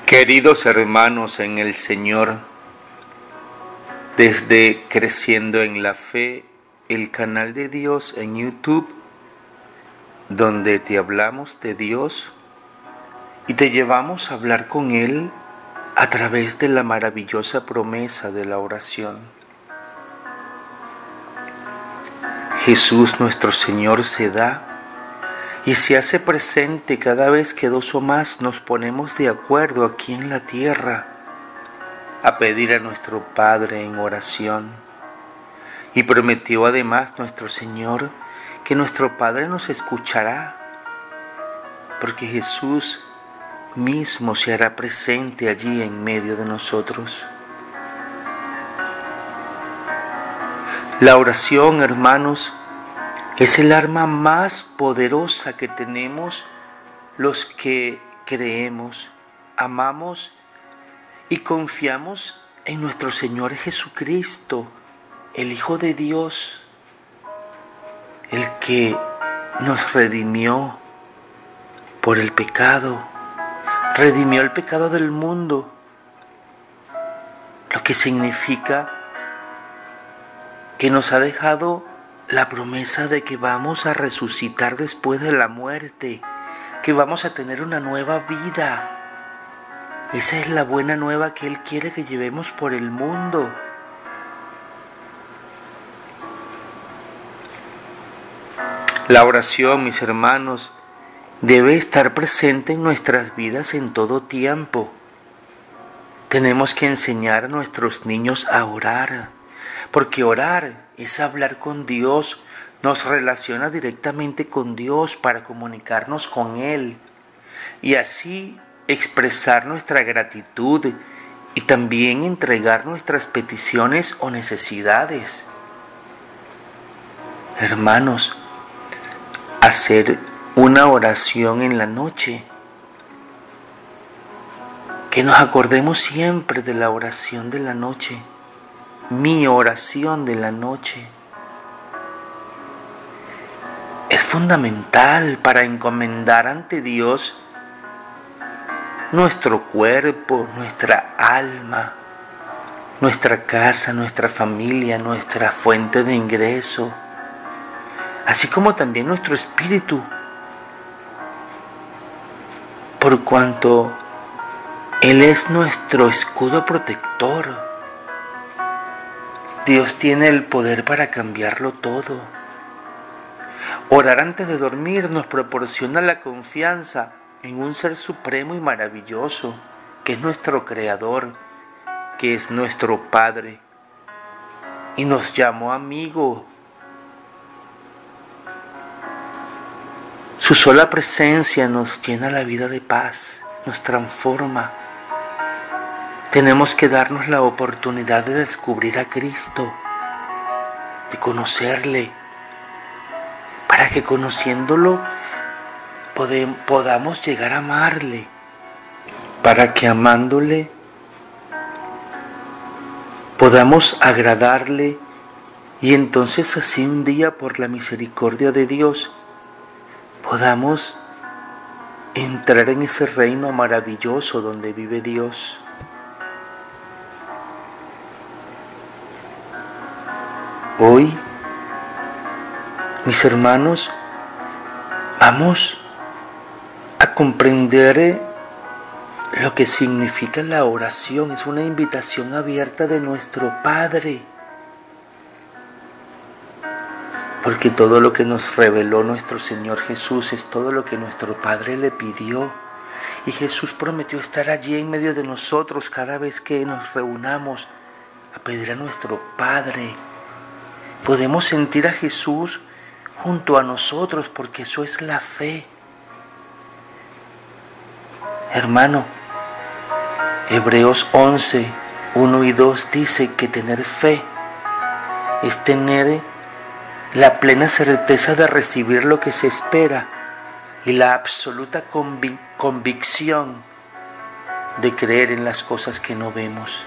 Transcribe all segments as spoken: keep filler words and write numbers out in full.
Queridos hermanos en el Señor, desde Creciendo en la Fe, el canal de Dios en YouTube, donde te hablamos de Dios y te llevamos a hablar con Él a través de la maravillosa promesa de la oración. Jesús nuestro Señor se da y se hace presente cada vez que dos o más nos ponemos de acuerdo aquí en la tierra a pedir a nuestro Padre en oración. Y prometió además nuestro Señor que nuestro Padre nos escuchará, porque Jesús mismo se hará presente allí en medio de nosotros. La oración, hermanos, es el arma más poderosa que tenemos los que creemos, amamos y confiamos en nuestro Señor Jesucristo, el Hijo de Dios, el que nos redimió por el pecado, redimió el pecado del mundo, lo que significa que nos ha dejado la promesa de que vamos a resucitar después de la muerte, que vamos a tener una nueva vida. Esa es la buena nueva que Él quiere que llevemos por el mundo. La oración, mis hermanos, debe estar presente en nuestras vidas en todo tiempo. Tenemos que enseñar a nuestros niños a orar, porque orar es hablar con Dios, nos relaciona directamente con Dios para comunicarnos con Él y así expresar nuestra gratitud y también entregar nuestras peticiones o necesidades. Hermanos, hacer una oración en la noche, que nos acordemos siempre de la oración de la noche. Mi oración de la noche es fundamental para encomendar ante Dios nuestro cuerpo, nuestra alma, nuestra casa, nuestra familia, nuestra fuente de ingreso, así como también nuestro espíritu, por cuanto Él es nuestro escudo protector. Dios tiene el poder para cambiarlo todo. Orar antes de dormir nos proporciona la confianza en un ser supremo y maravilloso, que es nuestro Creador, que es nuestro Padre, y nos llamó amigo. Su sola presencia nos llena la vida de paz, nos transforma. Tenemos que darnos la oportunidad de descubrir a Cristo, de conocerle, para que conociéndolo podem- podamos llegar a amarle, para que amándole podamos agradarle y entonces así un día por la misericordia de Dios podamos entrar en ese reino maravilloso donde vive Dios. Hoy, mis hermanos, vamos a comprender lo que significa la oración. Es una invitación abierta de nuestro Padre, porque todo lo que nos reveló nuestro Señor Jesús es todo lo que nuestro Padre le pidió. Y Jesús prometió estar allí en medio de nosotros cada vez que nos reunamos a pedir a nuestro Padre. Podemos sentir a Jesús junto a nosotros porque eso es la fe. Hermano, Hebreos once, uno y dos dice que tener fe es tener la plena certeza de recibir lo que se espera y la absoluta convic- convicción de creer en las cosas que no vemos.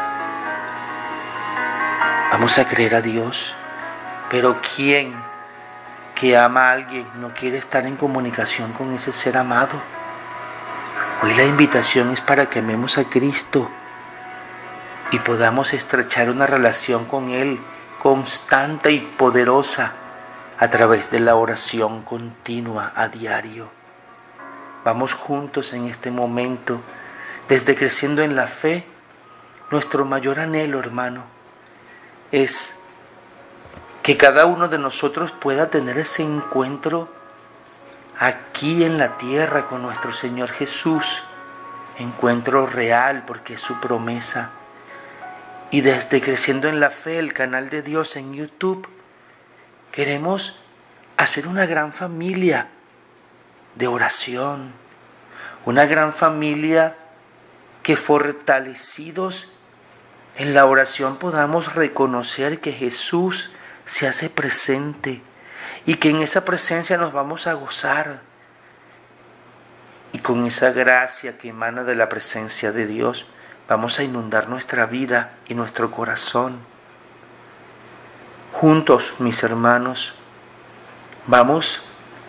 Vamos a creer a Dios. Pero ¿quién que ama a alguien no quiere estar en comunicación con ese ser amado? Hoy la invitación es para que amemos a Cristo y podamos estrechar una relación con Él constante y poderosa a través de la oración continua a diario. Vamos juntos en este momento, desde Creciendo en la Fe. Nuestro mayor anhelo, hermano, es que cada uno de nosotros pueda tener ese encuentro aquí en la tierra con nuestro Señor Jesús, encuentro real porque es su promesa. Y desde Creciendo en la Fe, el canal de Dios en YouTube, queremos hacer una gran familia de oración, una gran familia que fortalecidos en la oración podamos reconocer que Jesús se hace presente y que en esa presencia nos vamos a gozar. Y con esa gracia que emana de la presencia de Dios, vamos a inundar nuestra vida y nuestro corazón. Juntos, mis hermanos, vamos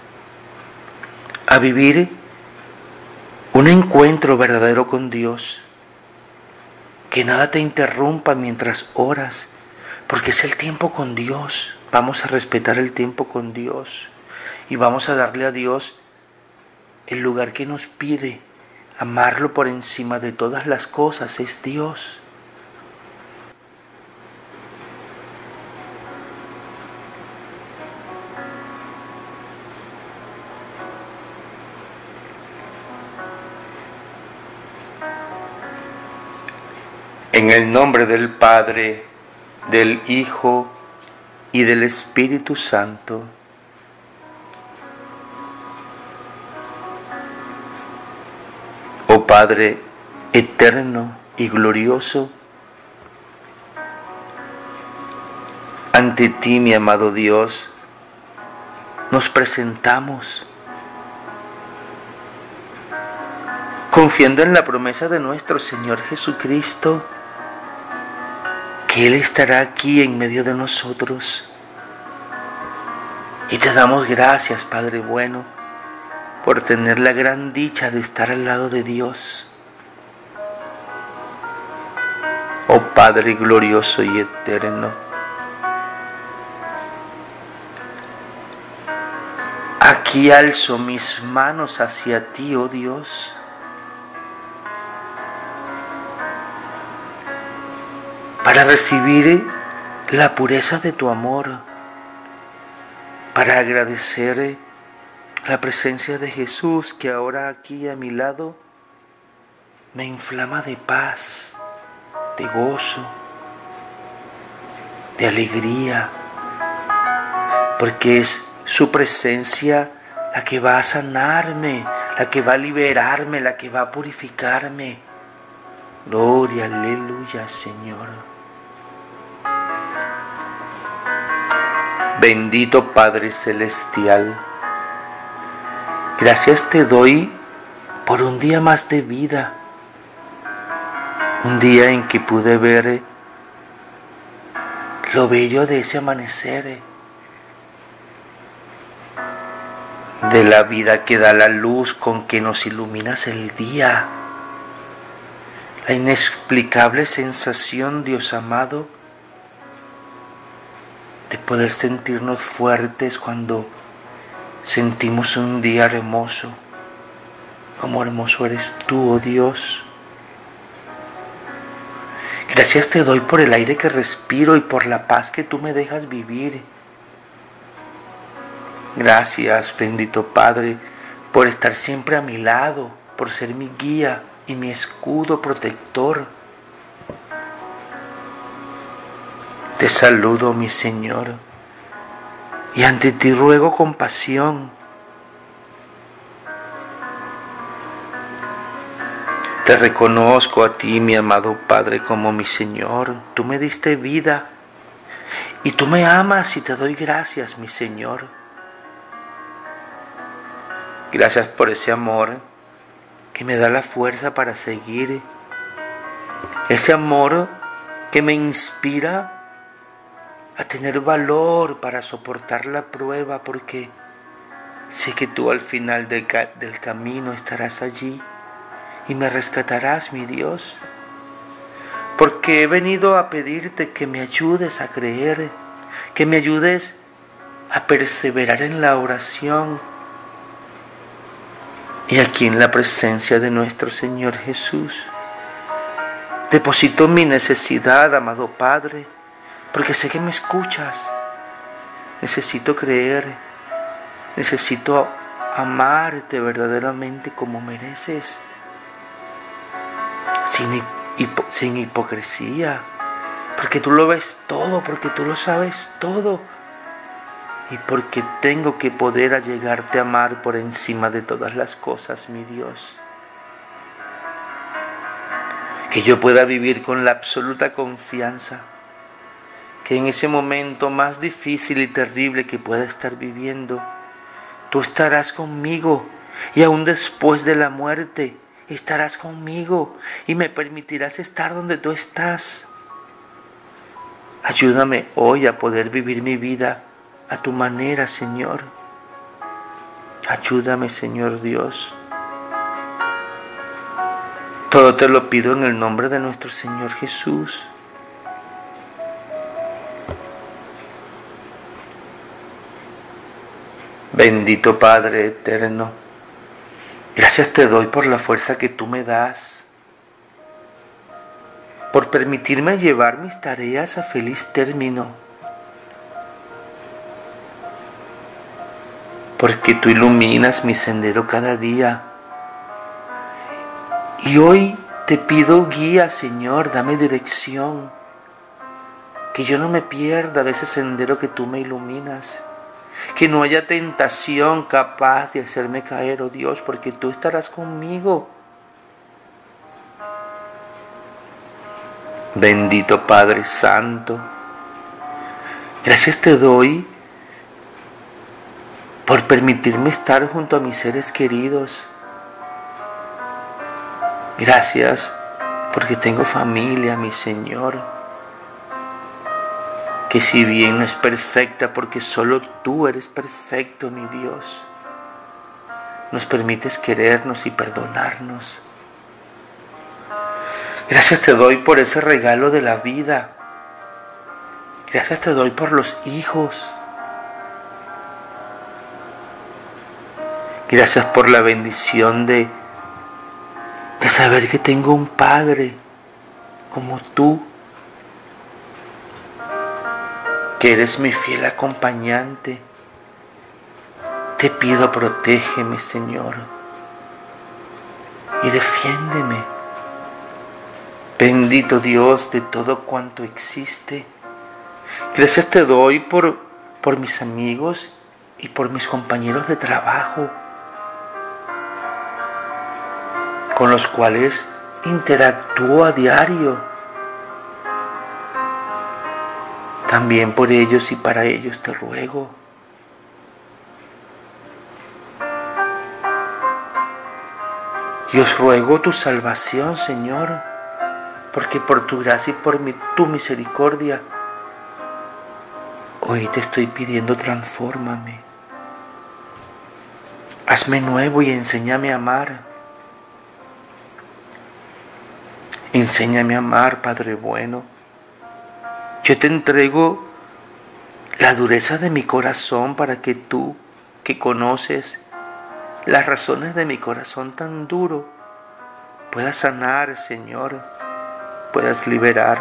a vivir un encuentro verdadero con Dios. Que nada te interrumpa mientras oras, porque es el tiempo con Dios. Vamos a respetar el tiempo con Dios y vamos a darle a Dios el lugar que nos pide. Amarlo por encima de todas las cosas es Dios. En el nombre del Padre, del Hijo y del Espíritu Santo. Oh Padre eterno y glorioso, ante ti, mi amado Dios, nos presentamos, confiando en la promesa de nuestro Señor Jesucristo, que Él estará aquí en medio de nosotros. Y te damos gracias, Padre bueno, por tener la gran dicha de estar al lado de Dios. Oh Padre glorioso y eterno, aquí alzo mis manos hacia ti, oh Dios, para recibir la pureza de tu amor, para agradecer la presencia de Jesús que ahora aquí a mi lado me inflama de paz, de gozo, de alegría, porque es su presencia la que va a sanarme, la que va a liberarme, la que va a purificarme. Gloria, aleluya, Señor. Bendito Padre Celestial, gracias te doy por un día más de vida, un día en que pude ver lo bello de ese amanecer, de la vida que da la luz con que nos iluminas el día, la inexplicable sensación, Dios amado, de poder sentirnos fuertes cuando sentimos un día hermoso, como hermoso eres tú, oh Dios. Gracias te doy por el aire que respiro y por la paz que tú me dejas vivir. Gracias, bendito Padre, por estar siempre a mi lado, por ser mi guía y mi escudo protector. Te saludo, mi Señor, y ante ti ruego compasión. Te reconozco a ti, mi amado Padre, como mi Señor. Tú me diste vida y tú me amas y te doy gracias, mi Señor. Gracias por ese amor que me da la fuerza para seguir. Ese amor que me inspira a tener valor para soportar la prueba, porque sé que tú al final del, ca- del camino estarás allí y me rescatarás, mi Dios. Porque he venido a pedirte que me ayudes a creer, que me ayudes a perseverar en la oración. Y aquí en la presencia de nuestro Señor Jesús, deposito mi necesidad, amado Padre, porque sé que me escuchas. Necesito creer, necesito amarte verdaderamente como mereces, sin, hipo- sin hipocresía, porque tú lo ves todo, porque tú lo sabes todo, y porque tengo que poder allegarte a amar por encima de todas las cosas, mi Dios. Que yo pueda vivir con la absoluta confianza que en ese momento más difícil y terrible que pueda estar viviendo, tú estarás conmigo, y aún después de la muerte estarás conmigo y me permitirás estar donde tú estás. Ayúdame hoy a poder vivir mi vida a tu manera, Señor. Ayúdame, Señor Dios. Todo te lo pido en el nombre de nuestro Señor Jesús. Bendito Padre eterno, gracias te doy por la fuerza que tú me das, por permitirme llevar mis tareas a feliz término, porque tú iluminas mi sendero cada día. Y hoy te pido guía, Señor, dame dirección, que yo no me pierda de ese sendero que tú me iluminas. Que no haya tentación capaz de hacerme caer, oh Dios, porque tú estarás conmigo. Bendito Padre Santo, gracias te doy por permitirme estar junto a mis seres queridos. Gracias porque tengo familia, mi Señor, que si bien no es perfecta, porque solo tú eres perfecto, mi Dios, nos permites querernos y perdonarnos. Gracias te doy por ese regalo de la vida. Gracias te doy por los hijos. Gracias por la bendición de, de saber que tengo un Padre como tú, que eres mi fiel acompañante. Te pido, protégeme, Señor, y defiéndeme. Bendito Dios de todo cuanto existe. Gracias te doy por, por mis amigos y por mis compañeros de trabajo, con los cuales interactúo a diario. También por ellos y para ellos te ruego. Y os ruego tu salvación, Señor, porque por tu gracia y por mi, tu misericordia, hoy te estoy pidiendo, transfórmame. Hazme nuevo y enséñame a amar. Enséñame a amar, Padre bueno. Yo te entrego la dureza de mi corazón para que tú, que conoces las razones de mi corazón tan duro, puedas sanar, Señor, puedas liberar.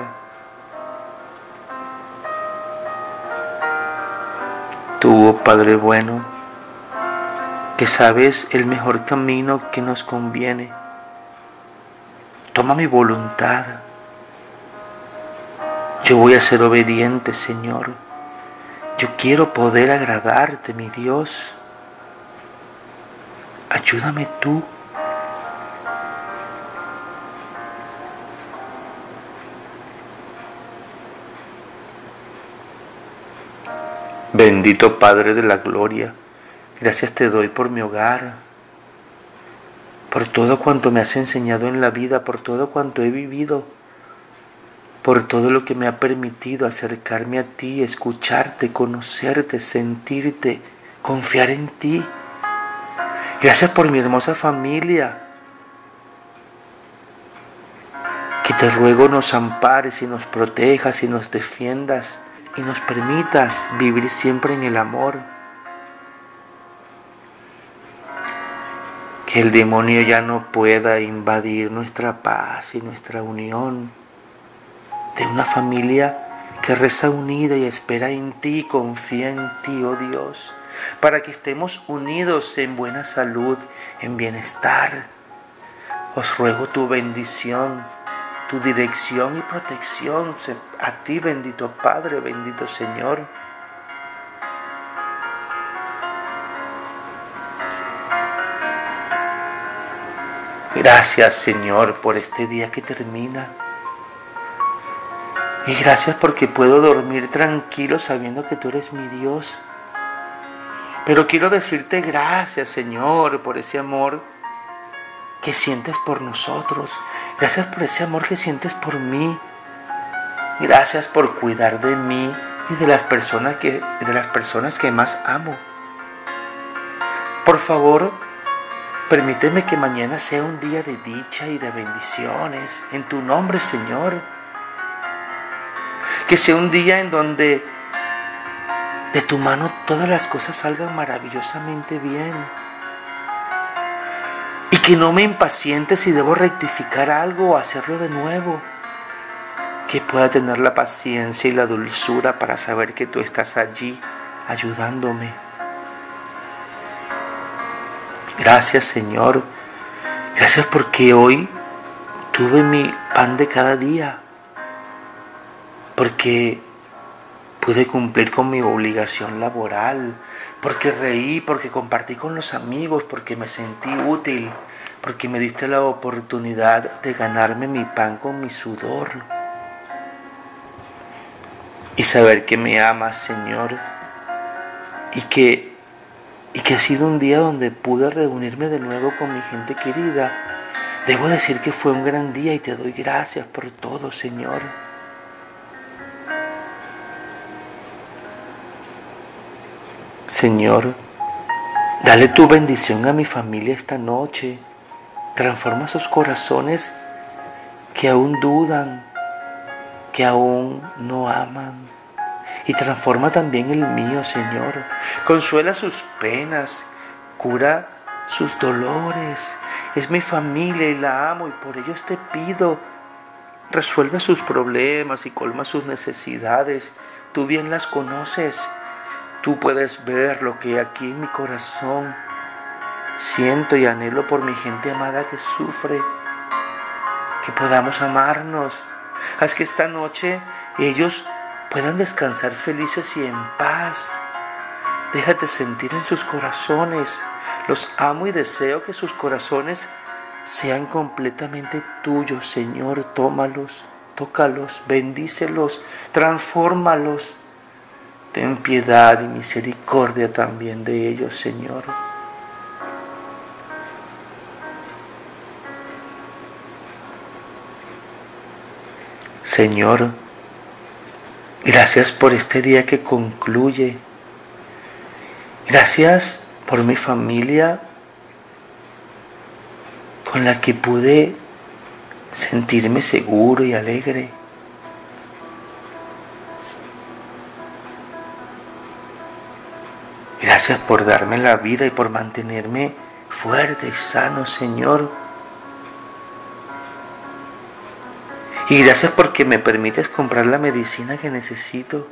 Tú, oh Padre bueno, que sabes el mejor camino que nos conviene, toma mi voluntad. Yo voy a ser obediente, Señor. Yo quiero poder agradarte, mi Dios. Ayúdame tú. Bendito Padre de la Gloria, gracias te doy por mi hogar, por todo cuanto me has enseñado en la vida, por todo cuanto he vivido, por todo lo que me ha permitido acercarme a ti, escucharte, conocerte, sentirte, confiar en ti. Gracias por mi hermosa familia. que te ruego nos ampares y nos protejas y nos defiendas y nos permitas vivir siempre en el amor. Que el demonio ya no pueda invadir nuestra paz y nuestra unión de una familia que reza unida y espera en ti, confía en ti, oh Dios, para que estemos unidos en buena salud, en bienestar. Os ruego tu bendición, tu dirección y protección a ti, bendito Padre, bendito Señor. Gracias, Señor, por este día que termina. Y gracias porque puedo dormir tranquilo sabiendo que tú eres mi Dios. Pero quiero decirte gracias, Señor, por ese amor que sientes por nosotros. Gracias por ese amor que sientes por mí. Gracias por cuidar de mí y de las personas que, de las personas que más amo. Por favor, permíteme que mañana sea un día de dicha y de bendiciones en tu nombre, Señor. Que sea un día en donde de tu mano todas las cosas salgan maravillosamente bien. Y que no me impaciente si debo rectificar algo o hacerlo de nuevo. Que pueda tener la paciencia y la dulzura para saber que tú estás allí ayudándome. Gracias, Señor. Gracias porque hoy tuve mi pan de cada día. Porque pude cumplir con mi obligación laboral. Porque reí, porque compartí con los amigos, porque me sentí útil. Porque me diste la oportunidad de ganarme mi pan con mi sudor. Y saber que me amas, Señor. Y que Y que ha sido un día donde pude reunirme de nuevo con mi gente querida. Debo decir que fue un gran día y te doy gracias por todo, Señor. Señor, dale tu bendición a mi familia esta noche. Transforma sus corazones que aún dudan, que aún no aman. Y transforma también el mío, Señor. Consuela sus penas, cura sus dolores. Es mi familia y la amo y por ellos te pido. Resuelve sus problemas y colma sus necesidades. Tú bien las conoces. Tú puedes ver lo que aquí en mi corazón siento y anhelo por mi gente amada que sufre. Que podamos amarnos. Haz que esta noche ellos puedan descansar felices y en paz. Déjate sentir en sus corazones. Los amo y deseo que sus corazones sean completamente tuyos, Señor. Tómalos, tócalos, bendícelos, transfórmalos. Ten piedad y misericordia también de ellos, Señor. Señor, gracias por este día que concluye. Gracias por mi familia con la que pude sentirme seguro y alegre. Gracias por darme la vida y por mantenerme fuerte y sano, Señor. Y gracias porque me permites comprar la medicina que necesito.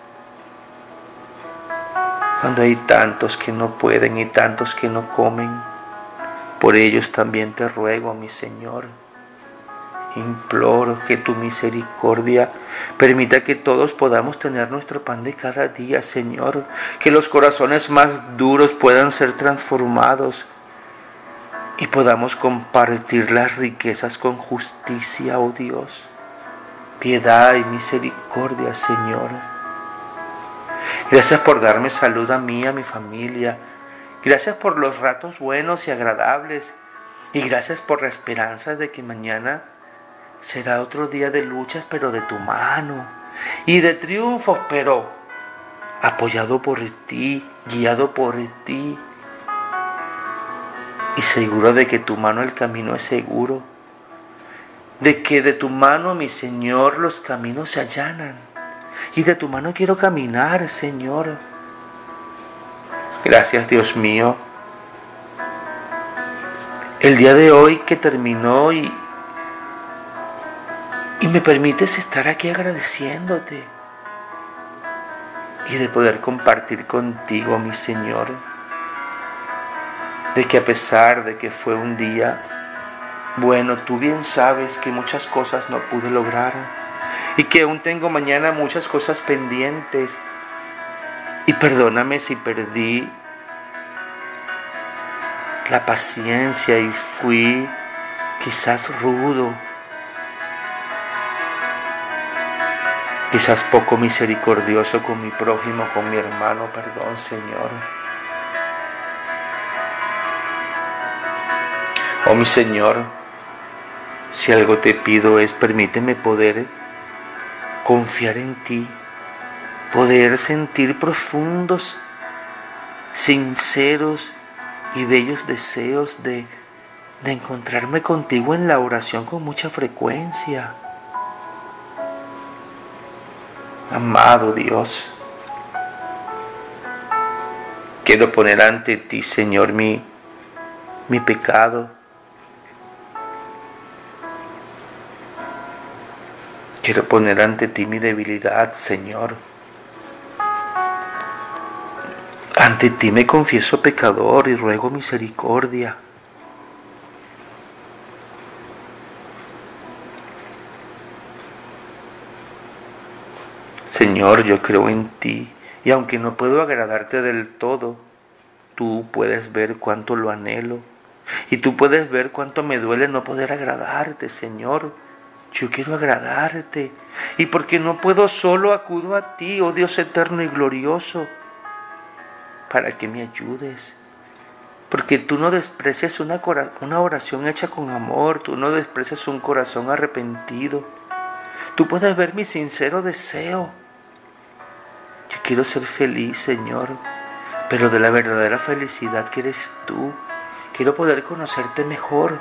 Cuando hay tantos que no pueden y tantos que no comen, por ellos también te ruego, mi Señor. Imploro que tu misericordia permita que todos podamos tener nuestro pan de cada día, Señor. Que los corazones más duros puedan ser transformados y podamos compartir las riquezas con justicia, oh Dios. Piedad y misericordia, Señor. Gracias por darme salud a mí, a mi familia. Gracias por los ratos buenos y agradables. Y gracias por la esperanza de que mañana será otro día de luchas, pero de tu mano. Y de triunfos, pero apoyado por ti, guiado por ti. Y seguro de que tu mano el camino es seguro. de que de tu mano, mi Señor, los caminos se allanan. Y de tu mano quiero caminar, Señor. Gracias, Dios mío. El día de hoy que terminó y, y me permites estar aquí agradeciéndote y de poder compartir contigo, mi Señor, de que a pesar de que fue un día bueno, tú bien sabes que muchas cosas no pude lograr y que aún tengo mañana muchas cosas pendientes. Y perdóname si perdí la paciencia y fui quizás rudo, quizás poco misericordioso con mi prójimo, con mi hermano. Perdón, Señor. Oh, mi Señor, si algo te pido es permíteme poder confiar en ti, poder sentir profundos, sinceros y bellos deseos de, de encontrarme contigo en la oración con mucha frecuencia. Amado Dios, quiero poner ante ti, Señor, mi, mi pecado. Quiero poner ante ti mi debilidad, Señor. Ante ti me confieso pecador y ruego misericordia. Señor, yo creo en ti y aunque no puedo agradarte del todo, tú puedes ver cuánto lo anhelo y tú puedes ver cuánto me duele no poder agradarte, Señor. Yo quiero agradarte y porque no puedo solo acudo a ti, oh Dios eterno y glorioso, para que me ayudes. Porque tú no desprecias una, una oración hecha con amor, tú no desprecias un corazón arrepentido. Tú puedes ver mi sincero deseo. Yo quiero ser feliz, Señor, pero de la verdadera felicidad que eres tú. Quiero poder conocerte mejor.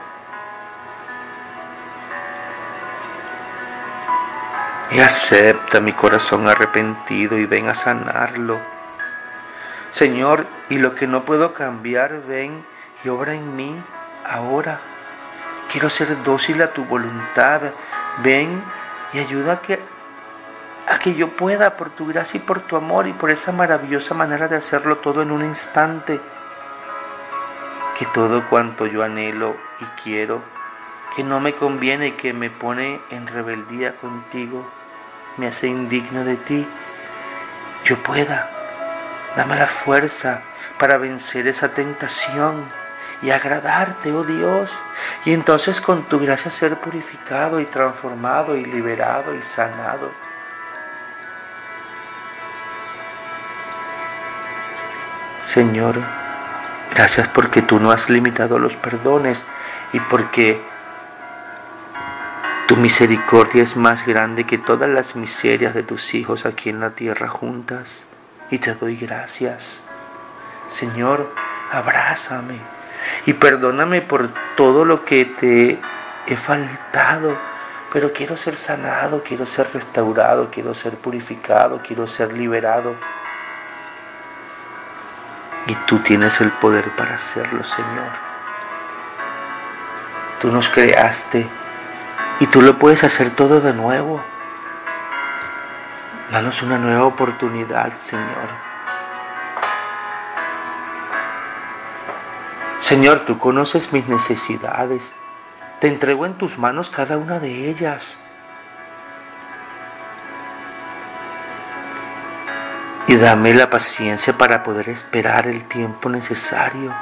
Y acepta mi corazón arrepentido y ven a sanarlo. Señor, y lo que no puedo cambiar, ven y obra en mí ahora. Quiero ser dócil a tu voluntad. Ven y ayuda a que, a que yo pueda, por tu gracia y por tu amor y por esa maravillosa manera de hacerlo todo en un instante. Que todo cuanto yo anhelo y quiero, que no me conviene y que me pone en rebeldía contigo, me hace indigno de ti, yo pueda. Dame la fuerza para vencer esa tentación y agradarte, oh Dios, y entonces con tu gracia ser purificado y transformado y liberado y sanado. Señor, gracias porque tú no has limitado los perdones y porque tu misericordia es más grande que todas las miserias de tus hijos aquí en la tierra juntas. Y te doy gracias. Señor, abrázame y perdóname por todo lo que te he faltado. Pero quiero ser sanado, quiero ser restaurado, quiero ser purificado, quiero ser liberado. Y tú tienes el poder para hacerlo, Señor. Tú nos creaste y tú lo puedes hacer todo de nuevo. Danos una nueva oportunidad, Señor. Señor, tú conoces mis necesidades. Te entrego en tus manos cada una de ellas. Y dame la paciencia para poder esperar el tiempo necesario.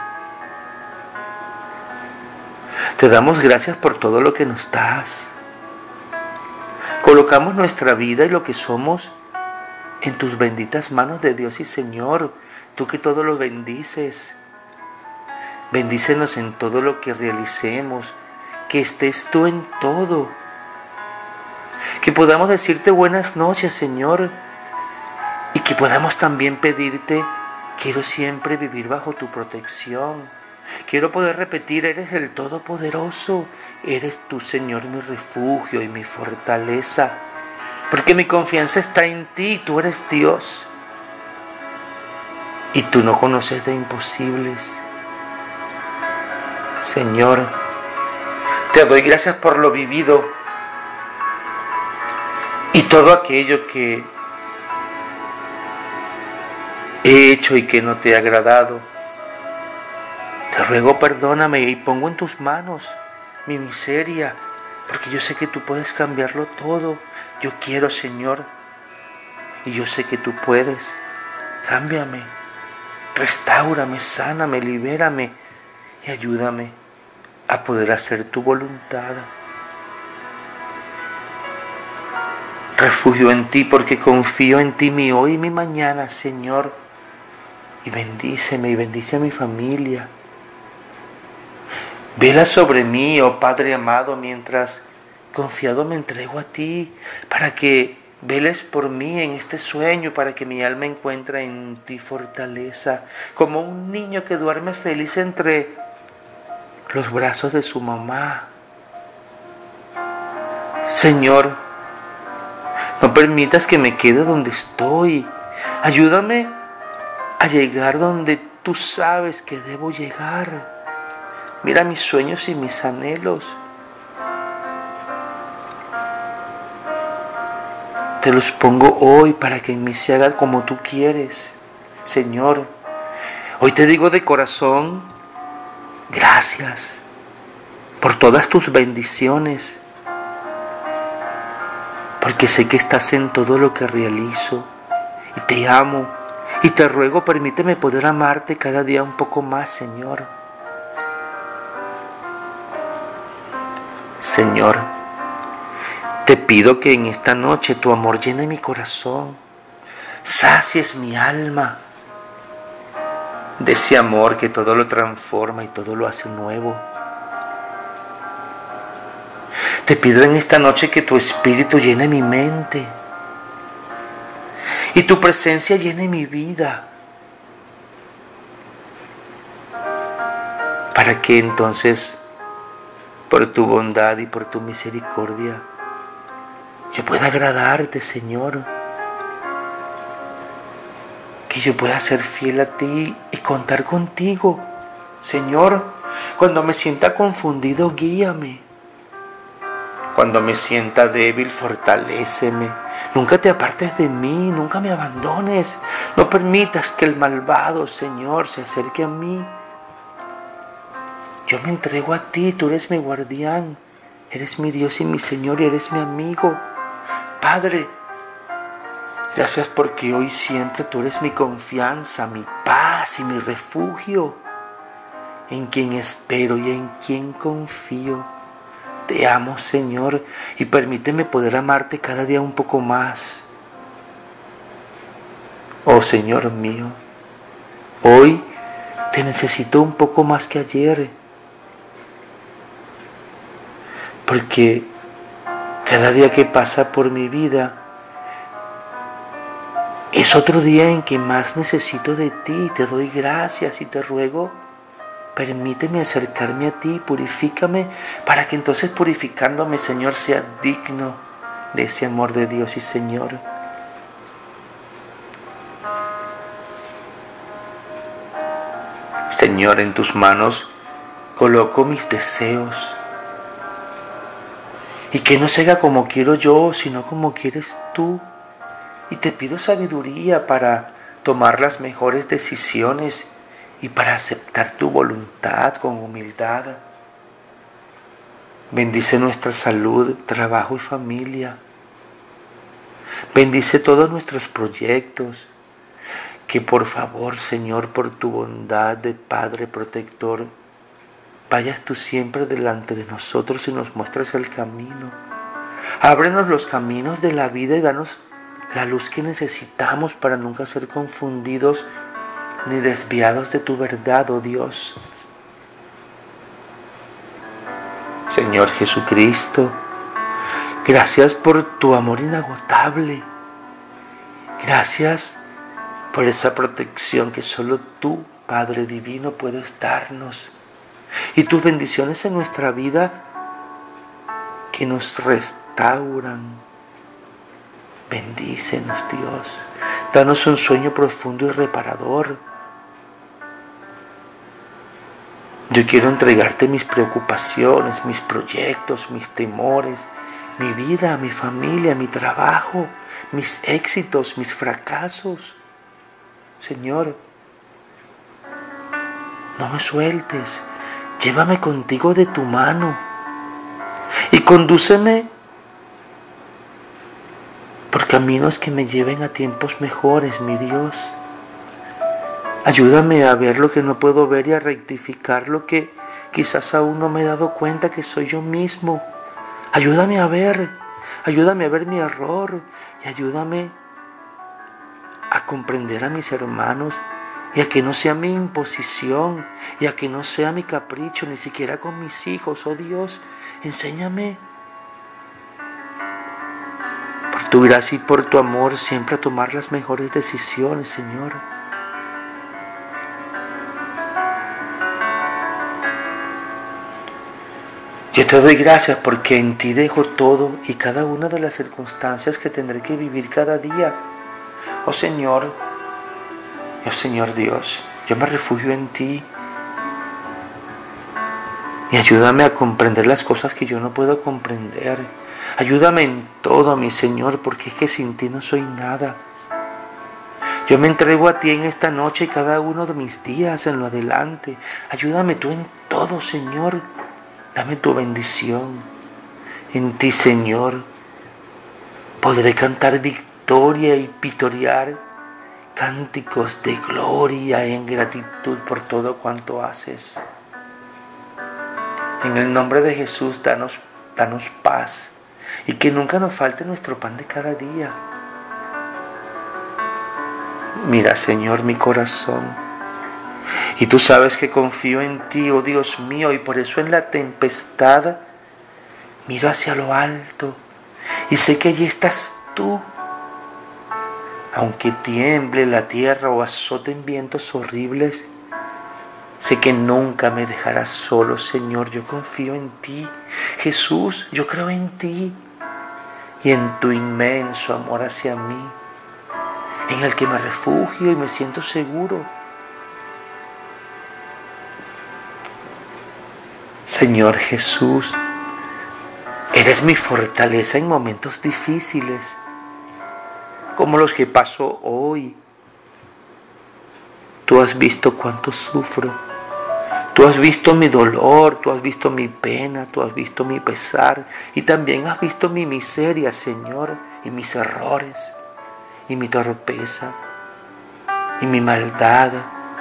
Te damos gracias por todo lo que nos das. Colocamos nuestra vida y lo que somos en tus benditas manos de Dios y Señor, tú que todo lo bendices. Bendícenos en todo lo que realicemos, que estés tú en todo. Que podamos decirte buenas noches, Señor, y que podamos también pedirte, quiero siempre vivir bajo tu protección. Quiero poder repetir, eres el Todopoderoso, eres tú, Señor, mi refugio y mi fortaleza, porque mi confianza está en ti, tú eres Dios, y tú no conoces de imposibles. Señor, te doy gracias por lo vivido y todo aquello que he hecho y que no te ha agradado. Te ruego perdóname y pongo en tus manos mi miseria, porque yo sé que tú puedes cambiarlo todo. Yo quiero, Señor, y yo sé que tú puedes. Cámbiame, restáurame, sáname, libérame y ayúdame a poder hacer tu voluntad. Refugio en ti porque confío en ti mi hoy y mi mañana, Señor. Y bendíceme y bendice a mi familia. Vela sobre mí, oh Padre amado, mientras confiado me entrego a ti, para que veles por mí en este sueño, para que mi alma encuentre en ti fortaleza, como un niño que duerme feliz entre los brazos de su mamá. Señor, no permitas que me quede donde estoy. Ayúdame a llegar donde tú sabes que debo llegar. Mira mis sueños y mis anhelos. Te los pongo hoy para que en mí se haga como tú quieres. Señor, hoy te digo de corazón, gracias por todas tus bendiciones, porque sé que estás en todo lo que realizo y te amo y te ruego, permíteme poder amarte cada día un poco más, Señor. Señor, te pido que en esta noche tu amor llene mi corazón, sacies mi alma de ese amor que todo lo transforma y todo lo hace nuevo. Te pido en esta noche que tu espíritu llene mi mente y tu presencia llene mi vida, para que entonces, por tu bondad y por tu misericordia, yo pueda agradarte, Señor. Que yo pueda ser fiel a ti y contar contigo. Señor, cuando me sienta confundido, guíame. Cuando me sienta débil, fortaléceme. Nunca te apartes de mí, nunca me abandones. No permitas que el malvado, Señor, se acerque a mí. Yo me entrego a ti, tú eres mi guardián, eres mi Dios y mi Señor y eres mi amigo. Padre, gracias porque hoy siempre tú eres mi confianza, mi paz y mi refugio, en quien espero y en quien confío. Te amo, Señor, y permíteme poder amarte cada día un poco más. Oh Señor mío, hoy te necesito un poco más que ayer, porque cada día que pasa por mi vida es otro día en que más necesito de ti. Te doy gracias y te ruego, permíteme acercarme a ti, purifícame, para que entonces purificándome, Señor, sea digno de ese amor de Dios y Señor. Señor, en tus manos coloco mis deseos, y que no se haga como quiero yo, sino como quieres tú. Y te pido sabiduría para tomar las mejores decisiones y para aceptar tu voluntad con humildad. Bendice nuestra salud, trabajo y familia. Bendice todos nuestros proyectos. Que por favor, Señor, por tu bondad de Padre protector, vayas tú siempre delante de nosotros y nos muestres el camino. Ábrenos los caminos de la vida y danos la luz que necesitamos para nunca ser confundidos ni desviados de tu verdad, oh Dios. Señor Jesucristo, gracias por tu amor inagotable. Gracias por esa protección que solo tú, Padre Divino, puedes darnos. y tus bendiciones en nuestra vida que nos restauran. Bendícenos, Dios. Danos un sueño profundo y reparador. Yo quiero entregarte mis preocupaciones, mis proyectos, mis temores, mi vida, mi familia, mi trabajo, mis éxitos, mis fracasos. Señor, no me sueltes. Llévame contigo de tu mano y condúceme por caminos que me lleven a tiempos mejores, mi Dios. Ayúdame a ver lo que no puedo ver y a rectificar lo que quizás aún no me he dado cuenta que soy yo mismo. Ayúdame a ver, ayúdame a ver mi error y ayúdame a comprender a mis hermanos y a que no sea mi imposición y a que no sea mi capricho, ni siquiera con mis hijos. Oh Dios, enséñame por tu gracia y por tu amor siempre a tomar las mejores decisiones, Señor. Yo te doy gracias porque en ti dejo todo y cada una de las circunstancias que tendré que vivir cada día. Oh Señor, oh Señor Dios, yo me refugio en ti y ayúdame a comprender las cosas que yo no puedo comprender. Ayúdame en todo, mi Señor, porque es que sin ti no soy nada. Yo me entrego a ti en esta noche y cada uno de mis días en lo adelante. Ayúdame tú en todo, Señor. Dame tu bendición. En ti, Señor, podré cantar victoria y vitorear cánticos de gloria y en gratitud por todo cuanto haces. En el nombre de Jesús, danos, danos paz y que nunca nos falte nuestro pan de cada día. Mira, Señor, mi corazón. Y tú sabes que confío en ti, oh Dios mío, y por eso en la tempestad miro hacia lo alto y sé que allí estás tú. Aunque tiemble la tierra o azoten vientos horribles, sé que nunca me dejarás solo, Señor. Yo confío en ti. Jesús, yo creo en ti y en tu inmenso amor hacia mí, en el que me refugio y me siento seguro. Señor Jesús, eres mi fortaleza en momentos difíciles, como los que paso hoy. Tú has visto cuánto sufro, tú has visto mi dolor, tú has visto mi pena, tú has visto mi pesar y también has visto mi miseria, Señor, y mis errores, y mi torpeza, y mi maldad.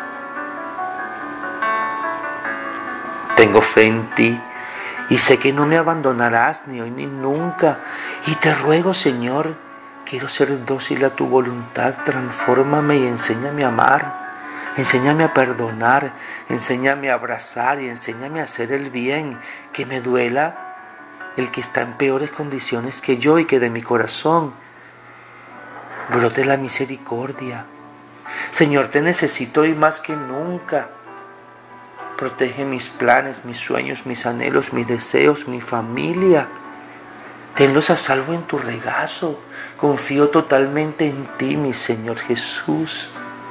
Tengo fe en ti y sé que no me abandonarás ni hoy ni nunca. Y te ruego, Señor, quiero ser dócil a tu voluntad. Transfórmame y enséñame a amar. Enséñame a perdonar. Enséñame a abrazar y enséñame a hacer el bien. Que me duela el que está en peores condiciones que yo y que de mi corazón brote la misericordia. Señor, te necesito hoy más que nunca. Protege mis planes, mis sueños, mis anhelos, mis deseos, mi familia. Tenlos a salvo en tu regazo. Confío totalmente en ti, mi Señor Jesús.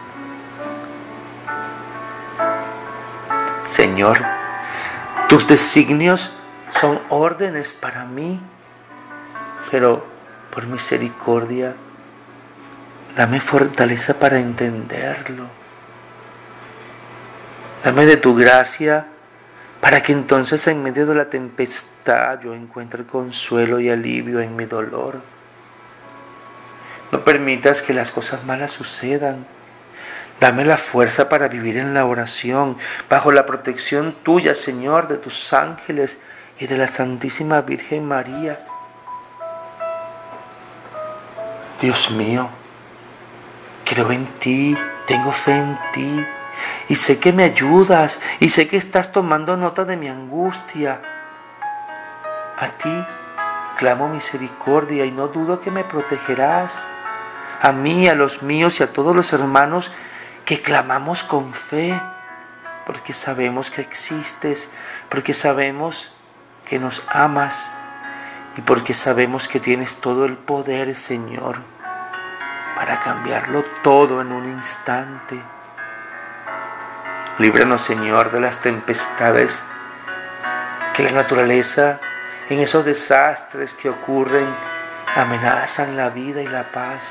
Señor, tus designios son órdenes para mí, pero por misericordia, dame fortaleza para entenderlo. Dame de tu gracia para que entonces en medio de la tempestad yo encuentre consuelo y alivio en mi dolor. No permitas que las cosas malas sucedan. Dame la fuerza para vivir en la oración, bajo la protección tuya, Señor, de tus ángeles y de la Santísima Virgen María. Dios mío, creo en ti, tengo fe en ti. Y sé que me ayudas, y sé que estás tomando nota de mi angustia. A ti clamo misericordia y no dudo que me protegerás. A mí, a los míos y a todos los hermanos que clamamos con fe, porque sabemos que existes, porque sabemos que nos amas y porque sabemos que tienes todo el poder, Señor, para cambiarlo todo en un instante. Líbranos, Señor, de las tempestades que la naturaleza, en esos desastres que ocurren, amenazan la vida y la paz.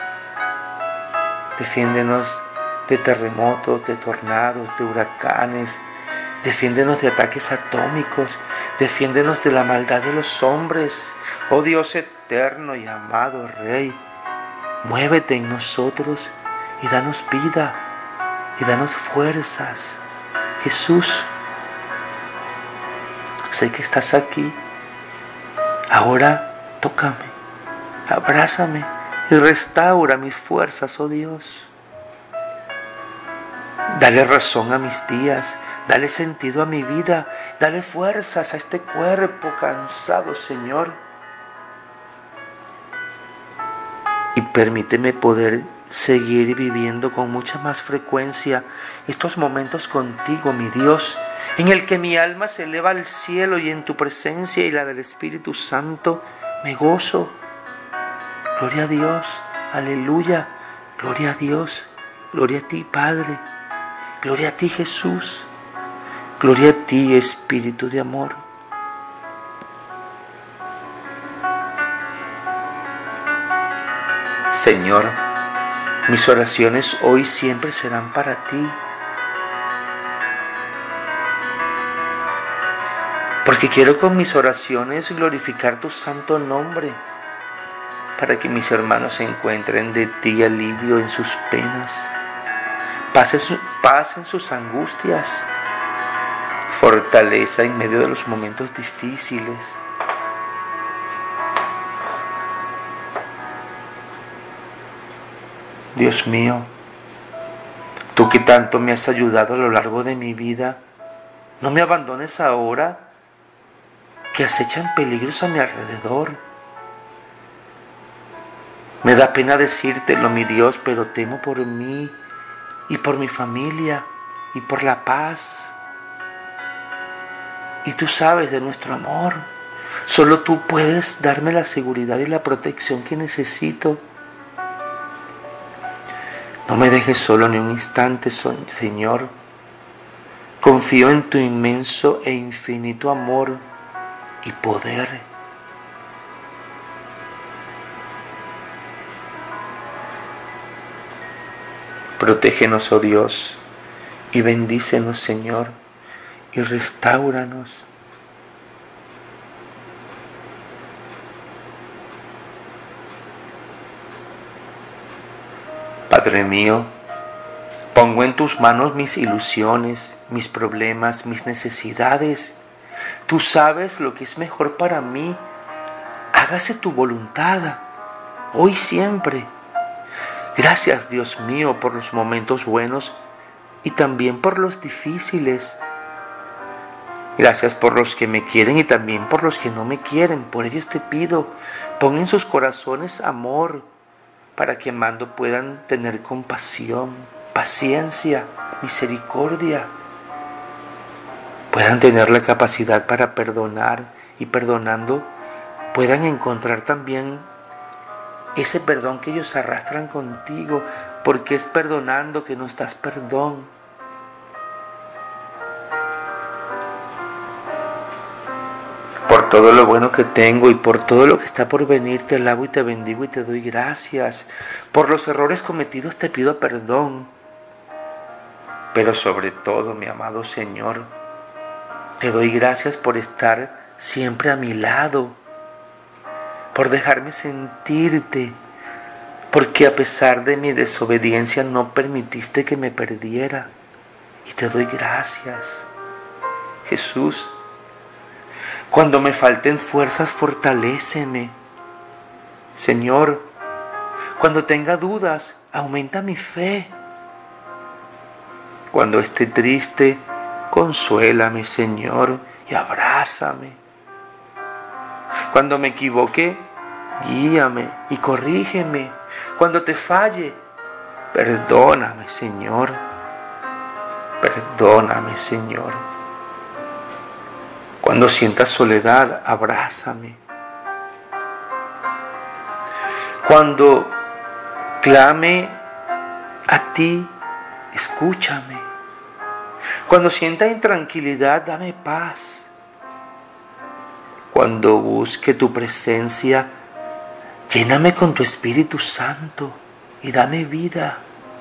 Defiéndenos de terremotos, de tornados, de huracanes. Defiéndenos de ataques atómicos. Defiéndenos de la maldad de los hombres. Oh Dios eterno y amado Rey, muévete en nosotros y danos vida y danos fuerzas. Jesús, sé que estás aquí. Ahora tócame, abrázame y restaura mis fuerzas, oh Dios. Dale razón a mis días, dale sentido a mi vida, dale fuerzas a este cuerpo cansado, Señor. Y permíteme poder seguir viviendo con mucha más frecuencia estos momentos contigo, mi Dios, en el que mi alma se eleva al cielo y en tu presencia y la del Espíritu Santo me gozo. Gloria a Dios, aleluya, gloria a Dios, gloria a ti, Padre, gloria a ti, Jesús, gloria a ti, Espíritu de amor. Señor, mis oraciones hoy siempre serán para ti, porque quiero con mis oraciones glorificar tu santo nombre, para que mis hermanos encuentren de ti alivio en sus penas, paz en sus angustias, fortaleza en medio de los momentos difíciles. Dios mío, tú que tanto me has ayudado a lo largo de mi vida, no me abandones ahora que acechan peligros a mi alrededor. Me da pena decírtelo, mi Dios, pero temo por mí y por mi familia y por la paz. Y tú sabes de nuestro amor. Solo tú puedes darme la seguridad y la protección que necesito. No me dejes solo ni un instante, Señor. Confío en tu inmenso e infinito amor y poder. Protégenos, oh Dios, y bendícenos, Señor, y restáuranos. Padre mío, pongo en tus manos mis ilusiones, mis problemas, mis necesidades. Tú sabes lo que es mejor para mí. Hágase tu voluntad, hoy y siempre. Gracias, Dios mío, por los momentos buenos y también por los difíciles. Gracias por los que me quieren y también por los que no me quieren. Por ellos te pido, pon en sus corazones amor, para que amando puedan tener compasión, paciencia, misericordia. Puedan tener la capacidad para perdonar y perdonando puedan encontrar también ese perdón que ellos arrastran contigo, porque es perdonando que nos das perdón. Por todo lo bueno que tengo y por todo lo que está por venir, te alabo y te bendigo y te doy gracias. Por los errores cometidos te pido perdón. Pero sobre todo, mi amado Señor, te doy gracias por estar siempre a mi lado, por dejarme sentirte, porque a pesar de mi desobediencia no permitiste que me perdiera. Y te doy gracias, Jesús. Cuando me falten fuerzas, fortaléceme. Señor, cuando tenga dudas, aumenta mi fe. Cuando esté triste, consuélame, Señor, y abrázame. Cuando me equivoque, guíame y corrígeme. Cuando te falle, perdóname, Señor. Perdóname, Señor. Cuando sientas soledad, abrázame. Cuando clame a ti, escúchame. Cuando sienta intranquilidad, dame paz. Cuando busque tu presencia, lléname con tu Espíritu Santo y dame vida.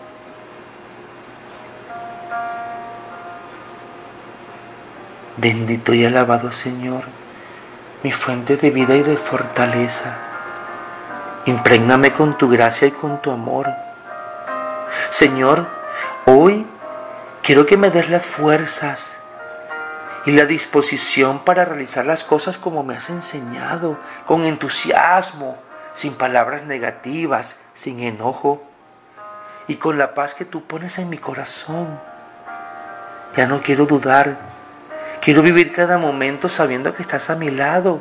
Bendito y alabado Señor, mi fuente de vida y de fortaleza. Imprégname con tu gracia y con tu amor. Señor, hoy quiero que me des las fuerzas y la disposición para realizar las cosas como me has enseñado, con entusiasmo, sin palabras negativas, sin enojo y con la paz que tú pones en mi corazón. Ya no quiero dudar. Quiero vivir cada momento sabiendo que estás a mi lado.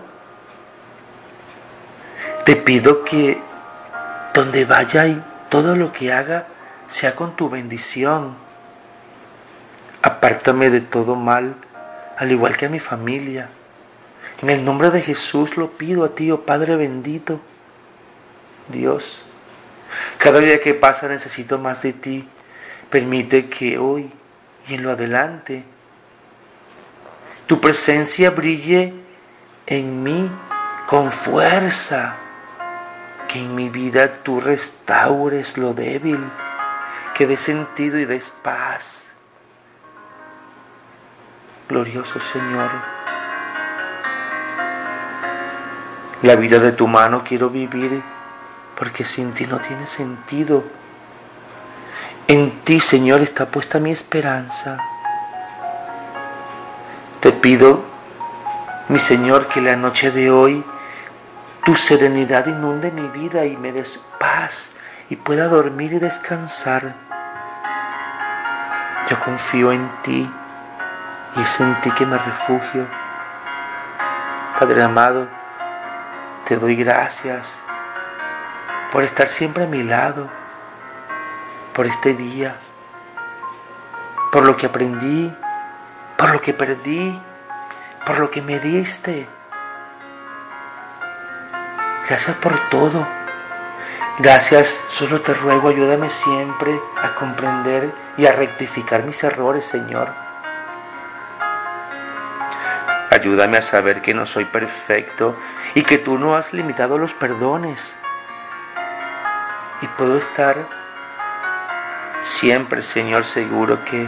Te pido que donde vaya y todo lo que haga sea con tu bendición. Apártame de todo mal, al igual que a mi familia. En el nombre de Jesús lo pido a ti, oh Padre bendito. Dios, cada día que pasa necesito más de ti. Permite que hoy y en lo adelante tu presencia brille en mí con fuerza, que en mi vida tú restaures lo débil, que des sentido y des paz. Glorioso Señor, la vida de tu mano quiero vivir, porque sin ti no tiene sentido. En ti, Señor, está puesta mi esperanza. Te pido, mi Señor, que la noche de hoy tu serenidad inunde mi vida y me des paz y pueda dormir y descansar. Yo confío en ti y es en ti que me refugio. Padre amado, te doy gracias por estar siempre a mi lado, por este día, por lo que aprendí, por lo que perdí, por lo que me diste. Gracias por todo. Gracias, solo te ruego, ayúdame siempre a comprender y a rectificar mis errores, Señor. Ayúdame a saber que no soy perfecto y que tú no has limitado los perdones. Y puedo estar siempre, Señor, seguro que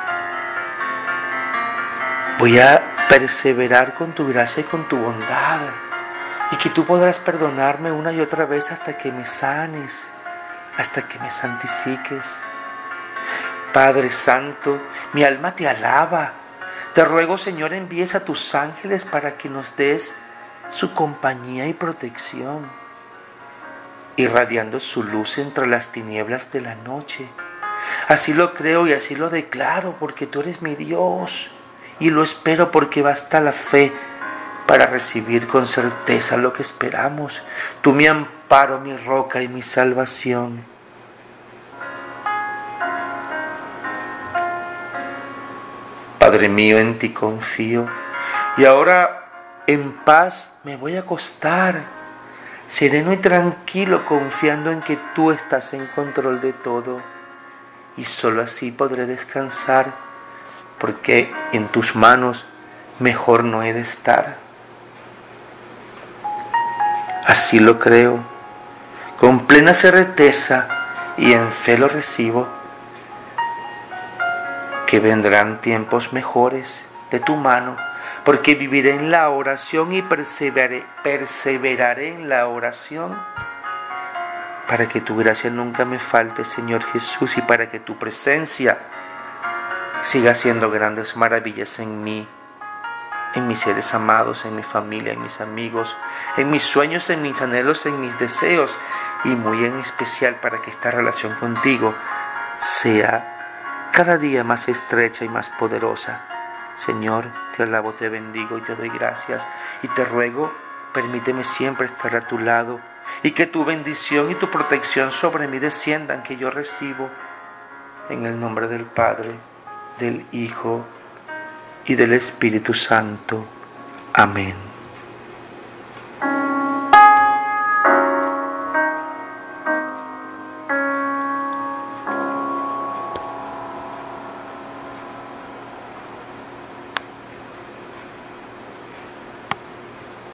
voy a perseverar con tu gracia y con tu bondad, y que tú podrás perdonarme una y otra vez hasta que me sanes, hasta que me santifiques. Padre Santo, mi alma te alaba. Te ruego, Señor, envíes a tus ángeles para que nos des su compañía y protección, irradiando su luz entre las tinieblas de la noche. Así lo creo y así lo declaro, porque tú eres mi Dios. Y lo espero porque basta la fe para recibir con certeza lo que esperamos. Tú mi amparo, mi roca y mi salvación. Padre mío, en ti confío. Y ahora en paz me voy a acostar, sereno y tranquilo, confiando en que tú estás en control de todo. Y solo así podré descansar, porque en tus manos mejor no he de estar. Así lo creo, con plena certeza y en fe lo recibo, que vendrán tiempos mejores de tu mano, porque viviré en la oración y perseveraré, perseveraré en la oración, para que tu gracia nunca me falte, Señor Jesús, y para que tu presencia siga haciendo grandes maravillas en mí, en mis seres amados, en mi familia, en mis amigos, en mis sueños, en mis anhelos, en mis deseos, y muy en especial para que esta relación contigo sea cada día más estrecha y más poderosa. Señor, te alabo, te bendigo y te doy gracias, y te ruego, permíteme siempre estar a tu lado, y que tu bendición y tu protección sobre mí desciendan, que yo recibo en el nombre del Padre, del Hijo y del Espíritu Santo. Amén.